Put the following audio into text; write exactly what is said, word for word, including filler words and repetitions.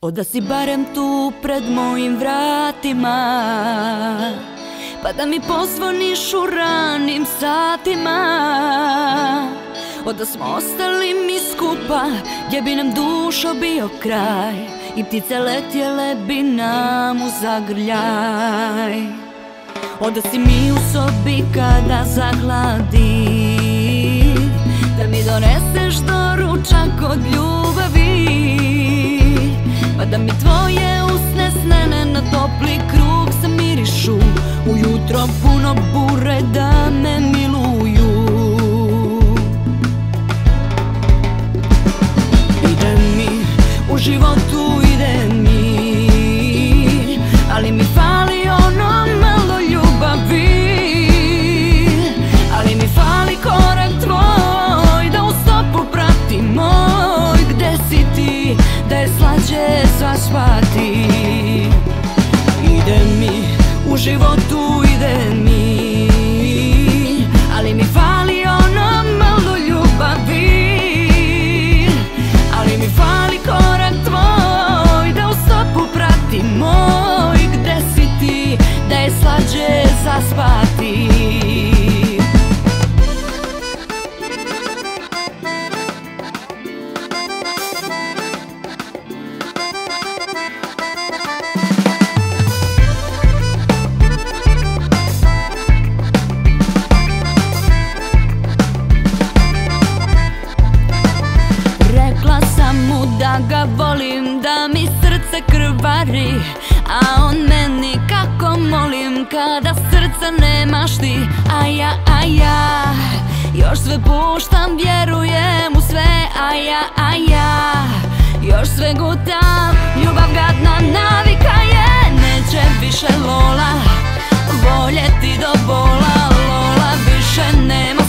Oda si barem tu pred mojim vratima, pa da mi pozvoniš u ranim satima. Oda smo ostali mi skupa, gdje bi nam dušo bio kraj i ptice letjele bi nam u zagrljaj. Oda si mi u sobi kada zahladi, da mi doneseš doručak od ljubavi, pa da mi tvoje usne snene na topli krug zamirišu, ujutro puno bure da me miluju. Ide mi, u životu ide mi, ali mi fali ono malo ljubavi, ali mi fali korak tvoj, da u stopu prati moj. Gde si ti, da je slađe zaspati? Ide mi, u životu ide mi, ali mi fali ono malo ljubavi, ali mi fali korak tvoj, da u stopu prati moj. Gde si ti, da je slađe zaspati? Da ga volim, da mi srce krvari, a on meni kako molim kada srca nemaš ti. A ja, a ja, još sve puštam, vjerujem u sve. A ja, a ja, još sve gutam, ljubav gadna navika je. Neće više Lola, voljeti do bola, Lola više nema.